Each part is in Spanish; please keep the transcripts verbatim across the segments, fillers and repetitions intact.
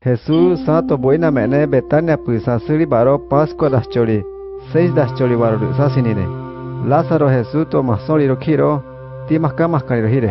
Jesús santo buena mene Betania puisa siri baro Pascua das chori seis das chori baro sasinine Lázaro Jesús to masoli rokiro ti maskamas kaniro hire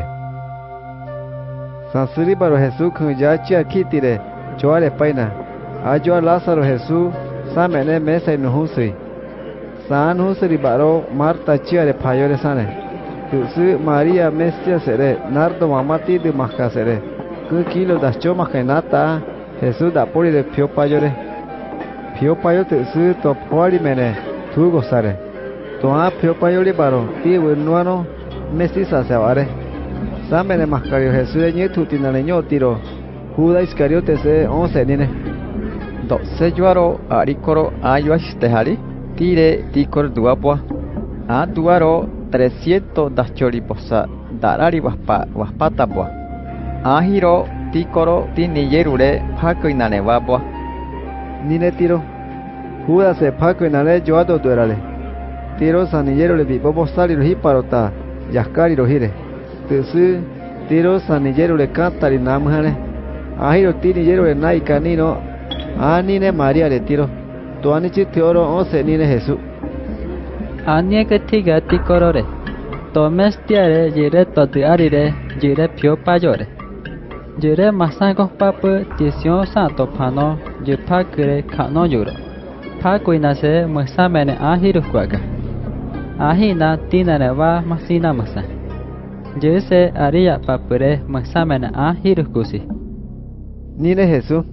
Sansiri baro Jesús kunya chia kitire joare paina ajo Lázaro Jesús sa mene mesa inuhusi san husiri baro Marta chia de payore sane tusu Maria Mesia sere nardo mamati de maska sere ku kilo das choma kenata Jesús da pori de pio payore pio payo tusu to pori mene tu gozare to a pio payore baro ti buenuano Messi sa sevare sa mene maskario Jesús de nietu tinaleño tiro Judas Iscariote se once nine do se juaro arikoro ayuas tehari tire tikor duapua a duaro trescientos das choriposa darari waspa waspatapua ahiro tikoro tiniyerure phako inane wapua nine tiro Judas se phako inane joado duerale tiro saniyerule bibobo sali rohi parota yaskari rohire tusu tiro saniyerule kantari namhane ahiro tiniyerule nai kanino anine Maria le tiro to anichi teoro once nine Jesús anie que tiga tikorore to mestiare jire to diarire jire pio payore jire masango papu tision santo pano je pakre kano yuro pakuina se musamene ahiru kwaga ahina tinane wa masina masa jese aria papure musamene ahiru kusi nine Jesús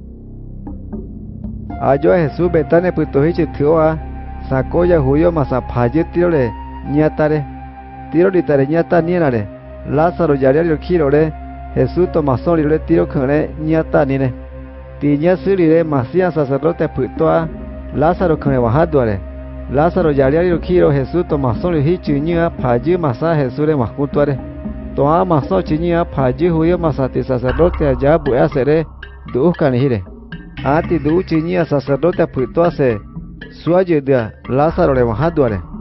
ayo Jesús betane putohichi tioa sakoya huyo masa paye tirole niatare tiro litare niata nienare Lázaro yariario kirore Jesús tomasoli le tiro kane niata nine tiña sirire masia sacerdote putoa Lázaro kane bajaduare Lázaro yariario kiro Jesús tomasoli hichi nia paye masa Jesús le maskutuare toa maso chinia paye huyo masati sacerdote allá buea sere duukani hire ati du chinia sacerdote putoa se suayudia Lázaro le bajaduare